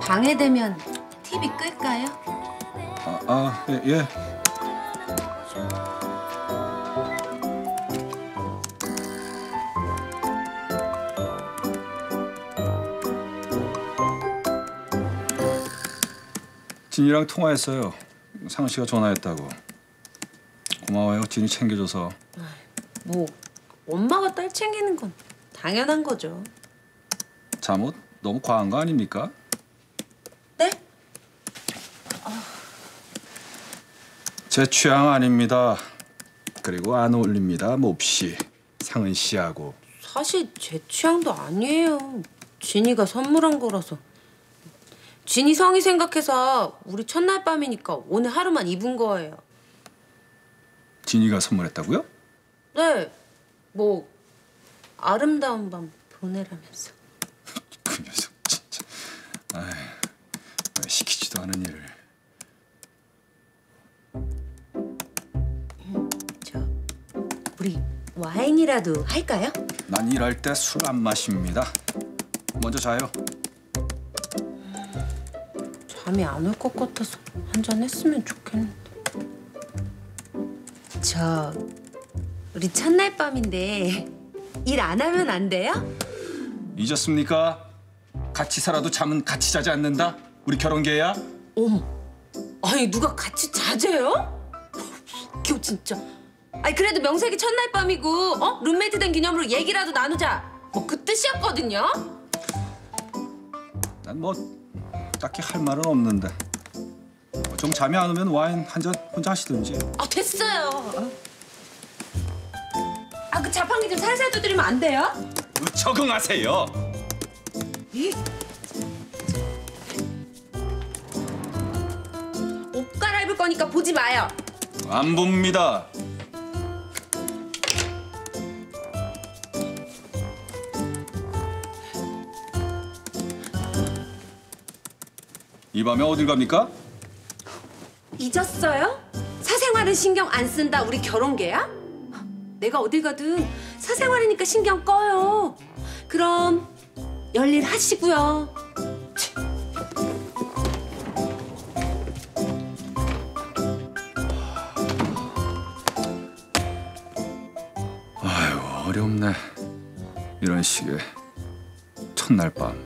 방해되면 TV 끌까요? 예. 진이랑 통화했어요. 상은 씨가 전화했다고. 고마워요. 진이 챙겨줘서. 뭐 엄마가 딸 챙기는 건 당연한 거죠. 잠옷 너무 과한 거 아닙니까? 네? 제 취향 아닙니다. 그리고 안 어울립니다. 몹시 상은 씨하고. 사실 제 취향도 아니에요. 진이가 선물한 거라서. 진이 성의 생각해서 우리 첫날 밤이니까 오늘 하루만 입은 거예요. 진이가 선물했다고요? 네, 뭐 아름다운 밤 보내라면서. 그 녀석 진짜. 아이, 왜 시키지도 않은 일을. 우리 와인이라도 할까요? 난 일할 때 술 안 마십니다. 먼저 자요. 잠이 안 올 것 같아서 한잔 했으면 좋겠는데. 우리 첫날 밤인데 일 안 하면 안 돼요? 잊었습니까? 같이 살아도 잠은 같이 자지 않는다. 우리 결혼계야. 어머, 아니 누가 같이 자재요? 웃겨 진짜. 아니 그래도 명색이 첫날 밤이고 룸메이트 된 기념으로 얘기라도 나누자. 뭐 그 뜻이었거든요. 난 뭐 딱히 할 말은 없는데. 좀 잠이 안 오면 와인 한 잔 혼자 하시든지. 됐어요. 그 자판기 좀 살살 두드리면 안 돼요? 적응하세요. 옷 갈아입을 거니까 보지 마요. 안 봅니다. 이 밤에 어딜 갑니까? 잊었어요? 사생활은 신경 안 쓴다 우리 결혼계야? 내가 어딜 가든 사생활이니까 신경 꺼요. 그럼 열일 하시고요. 아유, 어렵네. 이런 식의 첫날 밤.